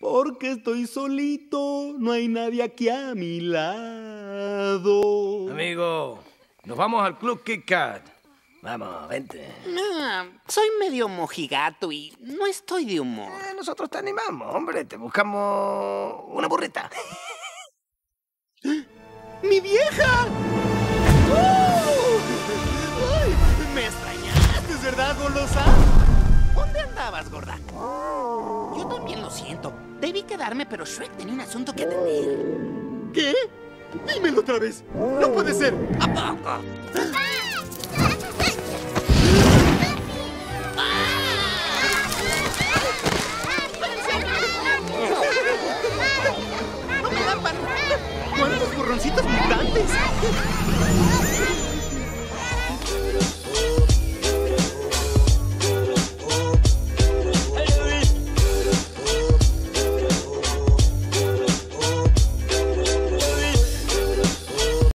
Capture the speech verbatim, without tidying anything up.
Porque estoy solito, no hay nadie aquí a mi lado. Amigo, nos vamos al Club Kit Kat. Vamos, vente. Ah, soy medio mojigato y no estoy de humor. Eh, nosotros te animamos, hombre. Te buscamos una burrita. ¡Mi vieja! ¡Oh! ¡Ay! Me extrañaste, ¿es verdad, golosa? ¿Dónde andabas, gorda? Yo también lo siento. Debí quedarme, pero Shrek tenía un asunto que atender. ¿Qué? Dímelo otra vez. No puede ser. ¿A poco?